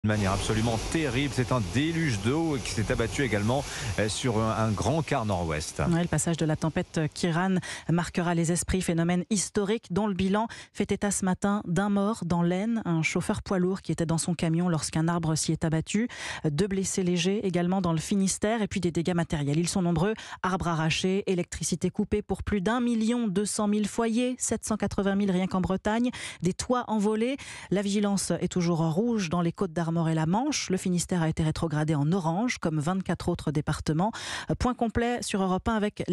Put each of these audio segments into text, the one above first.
De manière absolument terrible, c'est un déluge d'eau qui s'est abattu également sur un grand quart nord-ouest. Ouais, le passage de la tempête Kiran marquera les esprits, phénomène historique dont le bilan fait état ce matin d'un mort dans l'Aisne, un chauffeur poids lourd qui était dans son camion lorsqu'un arbre s'y est abattu, 2 blessés légers également dans le Finistère et puis des dégâts matériels. Ils sont nombreux, arbres arrachés, électricité coupée pour plus d'1 200 000 foyers, 780 000 rien qu'en Bretagne, des toits envolés. La vigilance est toujours rouge dans les Côtes d'Armor et la Manche. Le Finistère a été rétrogradé en orange, comme 24 autres départements. Point complet sur Europe 1 avec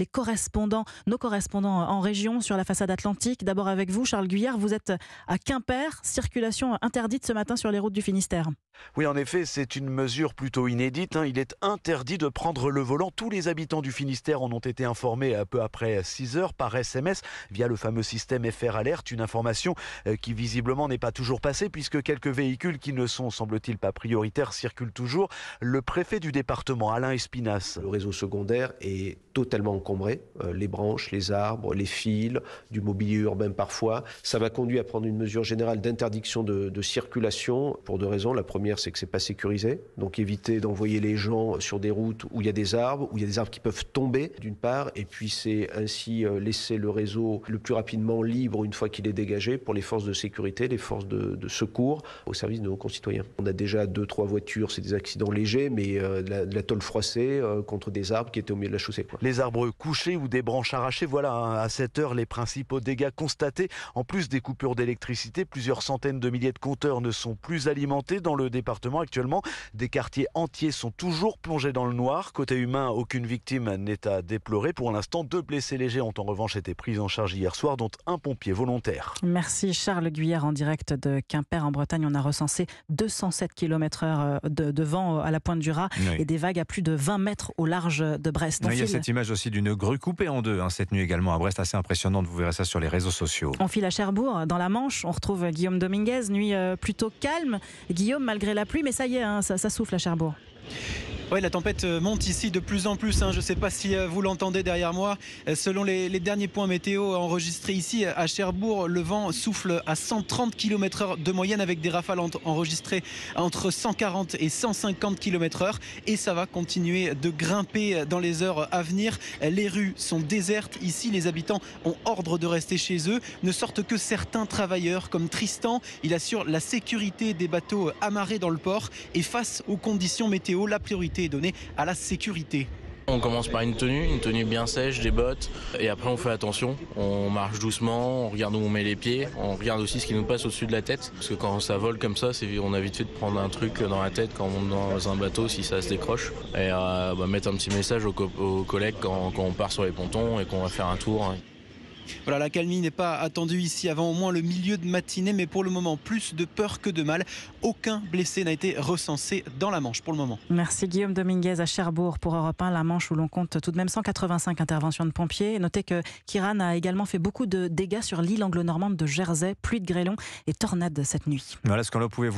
nos correspondants en région sur la façade atlantique. D'abord avec vous, Charles Guyard, vous êtes à Quimper. Circulation interdite ce matin sur les routes du Finistère. Oui, en effet, c'est une mesure plutôt inédite. Il est interdit de prendre le volant. Tous les habitants du Finistère en ont été informés un peu après 6 heures par SMS via le fameux système FR Alert. Une information qui visiblement n'est pas toujours passée puisque quelques véhicules qui ne sont, semble-t-il, pas prioritaires circulent toujours. Le préfet du département, Alain Espinasse. Le réseau secondaire est totalement encombré. Les branches, les arbres, les fils, du mobilier urbain parfois. Ça va conduire à prendre une mesure générale d'interdiction de circulation pour 2 raisons. La première, c'est que c'est pas sécurisé. Donc éviter d'envoyer les gens sur des routes où il y a des arbres qui peuvent tomber d'une part. Et puis c'est ainsi laisser le réseau le plus rapidement libre une fois qu'il est dégagé pour les forces de sécurité, les forces de secours au service de nos concitoyens. On a déjà 2-3 voitures, c'est des accidents légers, mais de la tôle froissée contre des arbres qui étaient au milieu de la chaussée. Les arbres couchés ou des branches arrachées, voilà à cette heure les principaux dégâts constatés. En plus des coupures d'électricité, plusieurs centaines de milliers de compteurs ne sont plus alimentés dans le département actuellement. Des quartiers entiers sont toujours plongés dans le noir. Côté humain, aucune victime n'est à déplorer. Pour l'instant, 2 blessés légers ont en revanche été pris en charge hier soir, dont un pompier volontaire. Merci Charles Guyard en direct de Quimper en Bretagne. On a recensé 207 km/h de vent à la pointe du Raz et des vagues à plus de 20 mètres au large de Brest. Il y a cette image aussi d'une grue coupée en 2 cette nuit également à Brest, assez impressionnante. Vous verrez ça sur les réseaux sociaux. On file à Cherbourg, dans la Manche. On retrouve Guillaume Dominguez, nuit plutôt calme. Guillaume, malgré la pluie, mais ça y est, ça souffle à Cherbourg. Oui, la tempête monte ici de plus en plus. Je ne sais pas si vous l'entendez derrière moi. Selon les derniers points météo enregistrés ici à Cherbourg, le vent souffle à 130 km/h de moyenne avec des rafales enregistrées entre 140 et 150 km/h. Et ça va continuer de grimper dans les heures à venir. Les rues sont désertes. Ici, les habitants ont ordre de rester chez eux. Ne sortent que certains travailleurs comme Tristan. Il assure la sécurité des bateaux amarrés dans le port. Et face aux conditions météo, la priorité est donnée à la sécurité. On commence par une tenue bien sèche, des bottes, et après on fait attention, on marche doucement, on regarde où on met les pieds, on regarde aussi ce qui nous passe au-dessus de la tête, parce que quand ça vole comme ça, on a vite fait de prendre un truc dans la tête quand on monte dans un bateau si ça se décroche, et mettre un petit message aux collègues quand on part sur les pontons et qu'on va faire un tour. Voilà, la calmie n'est pas attendue ici avant au moins le milieu de matinée, mais pour le moment, plus de peur que de mal. Aucun blessé n'a été recensé dans la Manche pour le moment. Merci Guillaume Dominguez à Cherbourg pour Europe 1, la Manche où l'on compte tout de même 185 interventions de pompiers. Notez que Kiran a également fait beaucoup de dégâts sur l'île anglo-normande de Jersey, pluie de grêlons et tornades cette nuit. Voilà ce qu'on pouvait